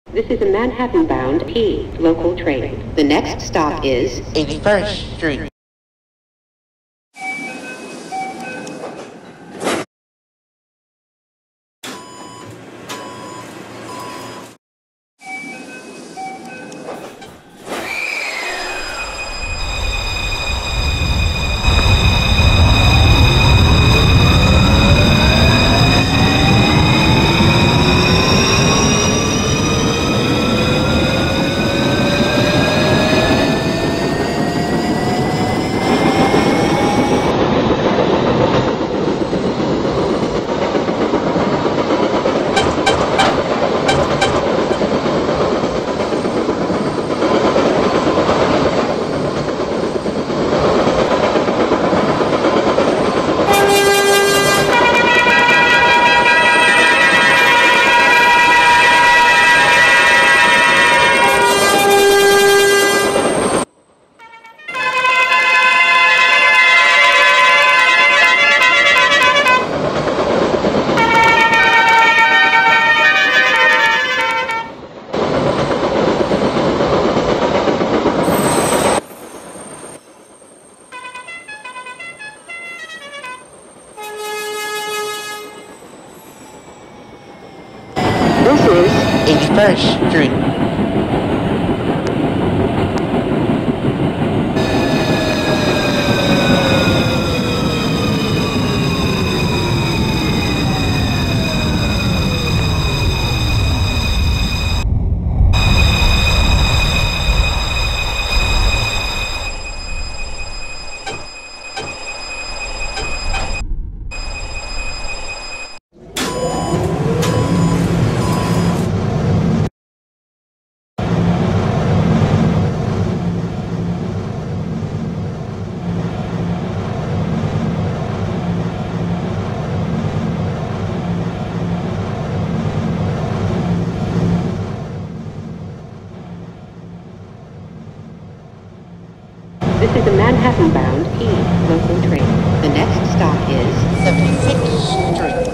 This is a Manhattan-bound P local train. The next stop is 81st Street. This is 81st Street. This is a Manhattan-bound P local train. The next stop is 76th Street.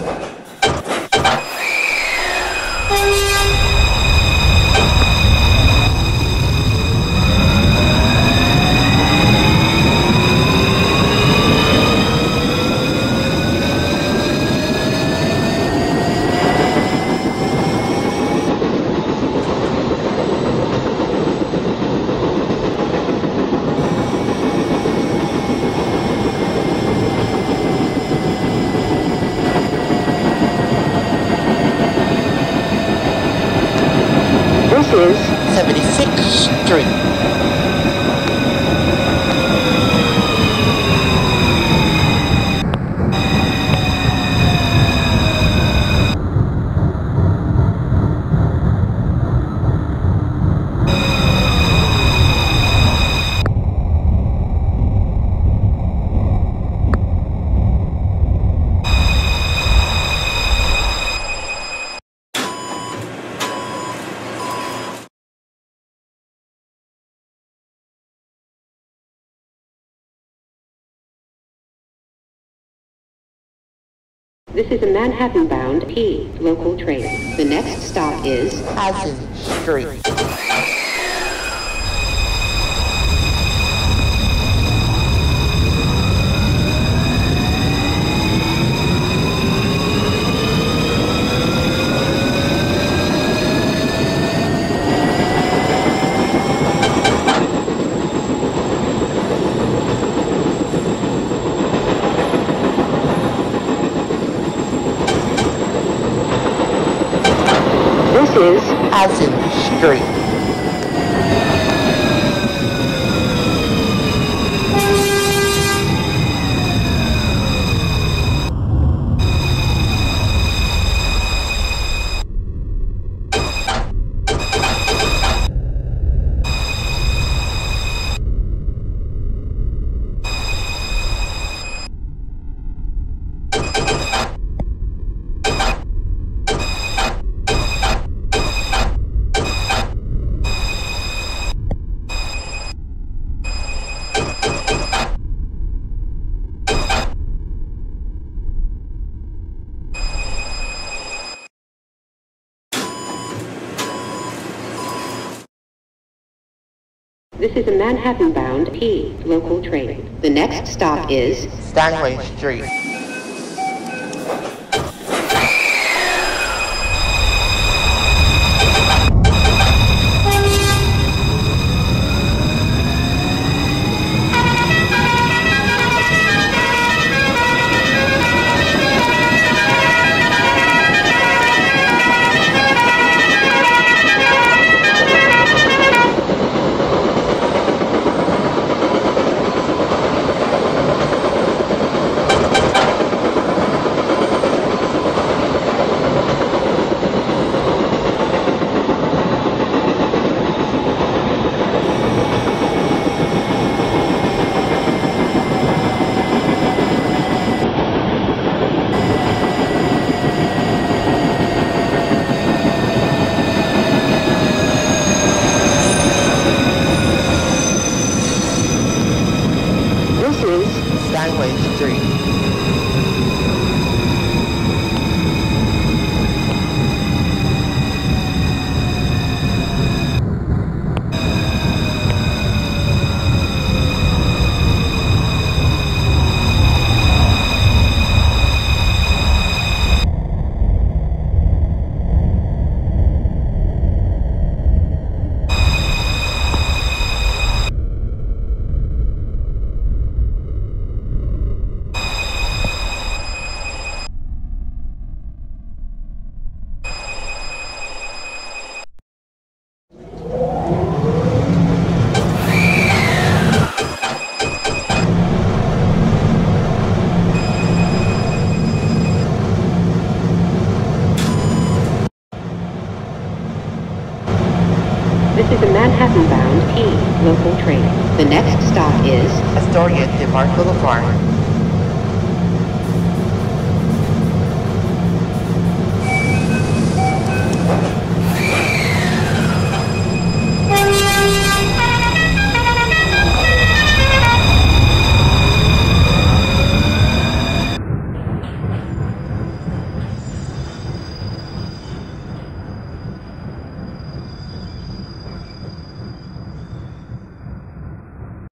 This is 76th Street. This is a Manhattan-bound P local train. The next stop is Hudson Street. This is Hudson Street. This is a Manhattan-bound P local train. The next stop is Stanway Street. Stanway Street. This is a Manhattan-bound P local train. The next stop is Astoria to Park Boulevard.